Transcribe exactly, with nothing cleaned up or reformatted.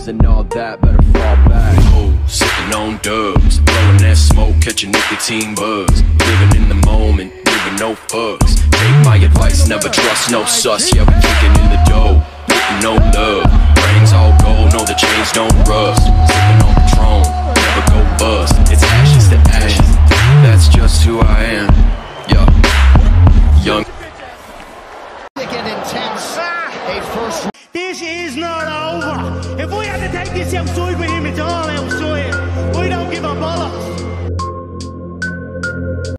rumors and all that, better fall back. Oh, sipping on dubs, blowing that smoke, catching nicotine buzz. Living in the moment, giving no fucks. Take my advice, never trust no sus. Yeah, we kicking in the dough, getting no love. Brains all gold, no the chains don't rust. Sipping on Patron, never go bust. It's ashes to ashes, that's just who I am. Yeah, young. Intense. A first. This is not over. If we have to take this young sweet with him, it's all else, so we don't give a bother.